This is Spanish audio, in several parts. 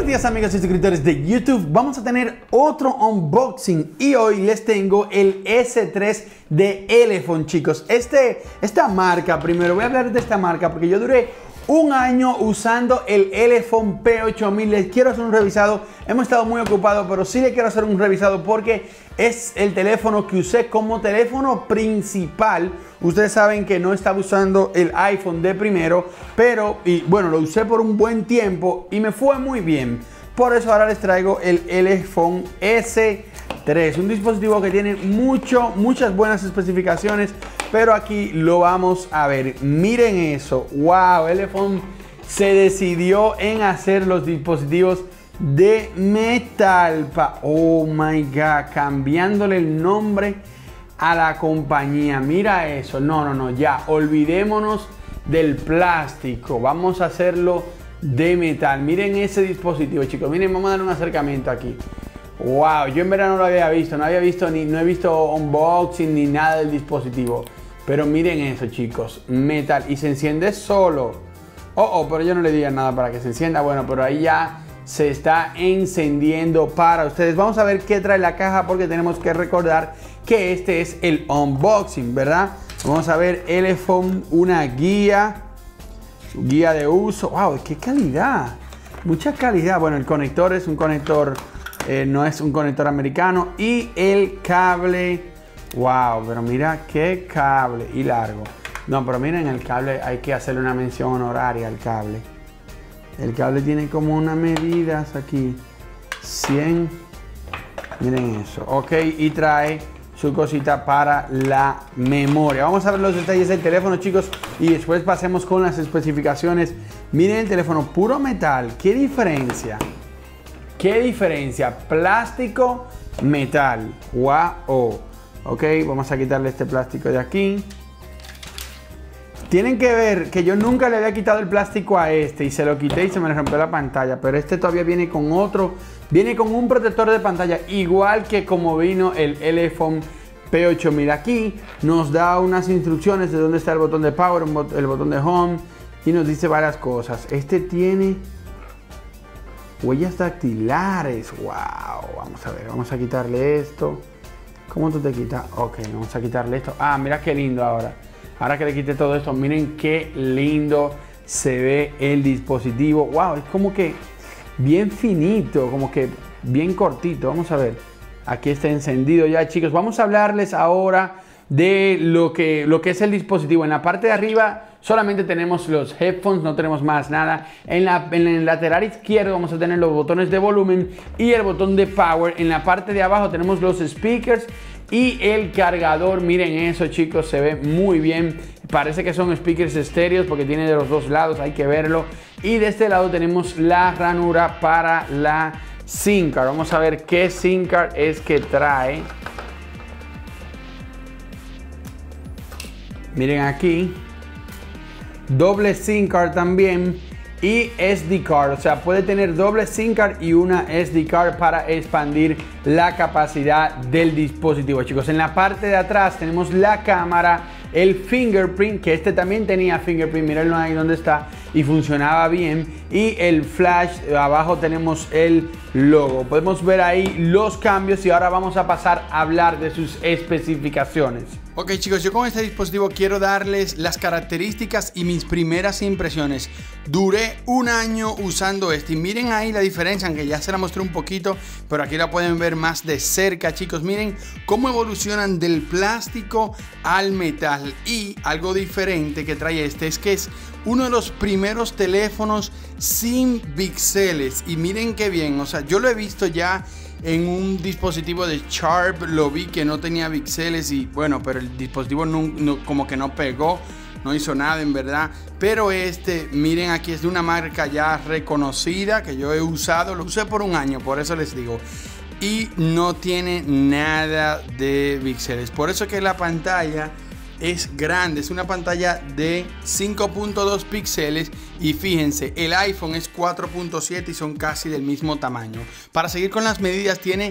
días amigos y suscriptores de YouTube, vamos a tener otro unboxing y hoy les tengo el S3 de Elephone, chicos. Esta marca, primero voy a hablar de esta marca porque yo duré un año usando el Elephone P8000. Les quiero hacer un revisado, hemos estado muy ocupados, pero sí le quiero hacer un revisado porque es el teléfono que usé como teléfono principal. Ustedes saben que no estaba usando el iPhone de primero, pero bueno, lo usé por un buen tiempo y me fue muy bien. Por eso ahora les traigo el Elephone S3, un dispositivo que tiene muchas buenas especificaciones, pero aquí lo vamos a ver. Miren eso, wow, Elephone se decidió en hacer los dispositivos de metal. Oh my god, cambiándole el nombre a la compañía. Mira eso, no, ya olvidémonos del plástico, vamos a hacerlo de metal. Miren ese dispositivo, chicos, miren, vamos a dar un acercamiento aquí. Wow, yo en verdad no lo había visto, no he visto unboxing ni nada del dispositivo, pero miren eso, chicos, metal, y se enciende solo. Pero yo no le diga nada para que se encienda. Bueno, pero ahí ya se está encendiendo para ustedes. Vamos a ver qué trae la caja porque tenemos que recordar que este es el unboxing, ¿verdad? Vamos a ver Elephone, una guía de uso. Wow, qué calidad, mucha calidad. Bueno, el conector es un conector, no es un conector americano, y el cable, wow, pero mira qué cable y largo. No, pero miren el cable, hay que hacerle una mención honoraria al cable. El cable tiene como unas medidas aquí, 100, miren eso, ok, y trae su cosita para la memoria. Vamos a ver los detalles del teléfono, chicos, y después pasemos con las especificaciones. Miren el teléfono, puro metal, qué diferencia, plástico, metal, wow. Ok, vamos a quitarle este plástico de aquí. Tienen que ver que yo nunca le había quitado el plástico a este y se lo quité y se me le rompió la pantalla, pero este todavía viene con otro, viene con un protector de pantalla igual que como vino el Elephone P8000. Aquí nos da unas instrucciones de dónde está el botón de power, el botón de home, y nos dice varias cosas. Este tiene huellas dactilares, wow. Vamos a ver, vamos a quitarle esto. ¿Cómo tú te quitas? Ok, vamos a quitarle esto. Mira qué lindo ahora. Ahora que le quité todo esto, miren qué lindo se ve el dispositivo. Wow, es como que bien finito, como que bien cortito. Vamos a ver. Aquí está encendido ya, chicos. Vamos a hablarles ahora de lo que es el dispositivo. En la parte de arriba solamente tenemos los headphones, no tenemos más nada. En el lateral izquierdo vamos a tener los botones de volumen y el botón de power. En la parte de abajo tenemos los speakers y el cargador. Miren eso, chicos, se ve muy bien. Parece que son speakers estéreos porque tiene de los dos lados, hay que verlo. Y de este lado tenemos la ranura para la SIM card. Vamos a ver qué SIM card es que trae. Miren aquí, doble SIM card también y SD card, o sea, puede tener doble SIM card y una SD card para expandir la capacidad del dispositivo, chicos. En la parte de atrás tenemos la cámara, el fingerprint, que este también tenía fingerprint, mírenlo ahí donde está y funcionaba bien, y el flash. Abajo tenemos el logo, podemos ver ahí los cambios y ahora vamos a pasar a hablar de sus especificaciones. Ok, chicos, yo con este dispositivo quiero darles las características y mis primeras impresiones. Duré un año usando este y miren ahí la diferencia, aunque ya se la mostré un poquito, pero aquí la pueden ver más de cerca, chicos. Miren cómo evolucionan del plástico al metal. Y algo diferente que trae este es que es uno de los primeros teléfonos sin píxeles. Y miren qué bien, o sea, yo lo he visto ya en un dispositivo de Sharp, lo vi que no tenía píxeles y bueno, pero el dispositivo como que no pegó, no hizo nada en verdad. Pero este, miren, aquí es de una marca ya reconocida que yo he usado, lo usé por un año, por eso les digo, y no tiene nada de píxeles. Por eso que la pantalla es grande, es una pantalla de 5.2 píxeles y fíjense, el iPhone es 4.7 y son casi del mismo tamaño. Para seguir con las medidas, tiene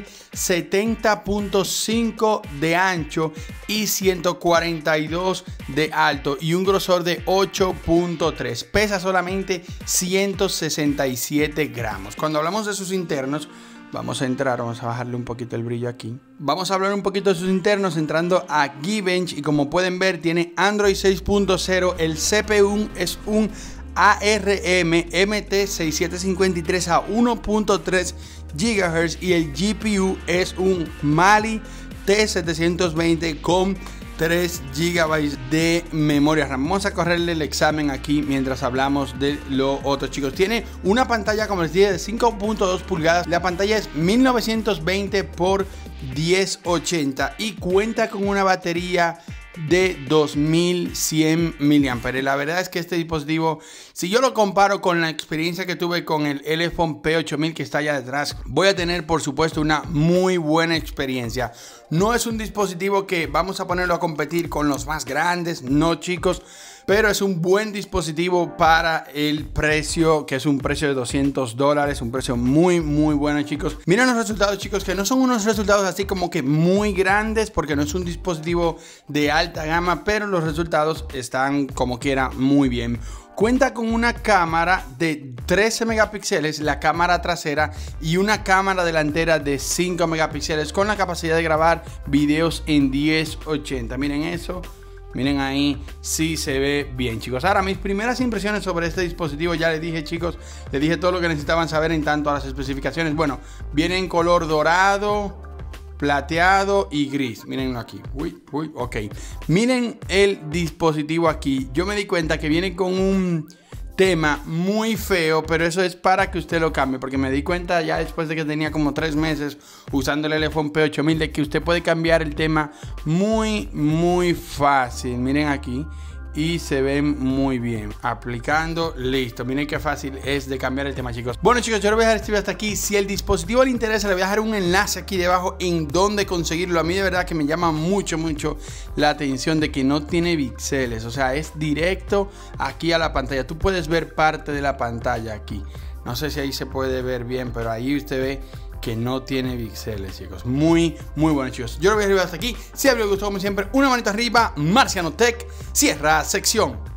70.5 de ancho y 142 de alto y un grosor de 8.3. Pesa solamente 167 gramos. Cuando hablamos de sus internos, vamos a bajarle un poquito el brillo aquí. Vamos a hablar un poquito de sus internos entrando a Geekbench y como pueden ver tiene Android 6.0, el CPU es un ARM MT6753 a 1.3 GHz y el GPU es un Mali T720 con 3 GB de memoria RAM. Vamos a correrle el examen aquí mientras hablamos de lo otro, chicos. Tiene una pantalla, como les dije, de 5.2 pulgadas. La pantalla es 1920 x 1080 y cuenta con una batería de 2100 mAh. La verdad es que este dispositivo, si yo lo comparo con la experiencia que tuve con el Elephone P8000 que está allá detrás, voy a tener por supuesto una muy buena experiencia. No es un dispositivo que vamos a ponerlo a competir con los más grandes, no, chicos, pero es un buen dispositivo para el precio, que es un precio de $200, un precio muy bueno, chicos. Miren los resultados, chicos, que no son unos resultados así como que muy grandes, porque no es un dispositivo de alta gama, pero los resultados están como quiera muy bien. Cuenta con una cámara de 13 megapíxeles, la cámara trasera, y una cámara delantera de 5 megapíxeles con la capacidad de grabar videos en 1080. Miren eso. Miren ahí, sí se ve bien, chicos. Ahora, mis primeras impresiones sobre este dispositivo, ya les dije, chicos, les dije todo lo que necesitaban saber en tanto a las especificaciones. Bueno, viene en color dorado, plateado y gris. Mírenlo aquí. Ok. Miren el dispositivo aquí. Yo me di cuenta que viene con un tema muy feo, pero eso es para que usted lo cambie, porque me di cuenta ya después de que tenía como 3 meses usando el Elephone P8000 de que usted puede cambiar el tema muy fácil. Miren aquí. Y se ven muy bien. Aplicando, listo. Miren qué fácil es de cambiar el tema, chicos. Bueno, chicos, yo lo voy a dejar este video hasta aquí. Si el dispositivo le interesa, le voy a dejar un enlace aquí debajo en donde conseguirlo. A mí de verdad que me llama mucho la atención de que no tiene píxeles. O sea, es directo aquí a la pantalla. Tú puedes ver parte de la pantalla aquí. No sé si ahí se puede ver bien, pero ahí usted ve que no tiene píxeles, chicos. Muy bueno, chicos. Yo lo voy a dejar hasta aquí. Si a les gustó, como siempre, una manita arriba. Marciano Tech cierra sección.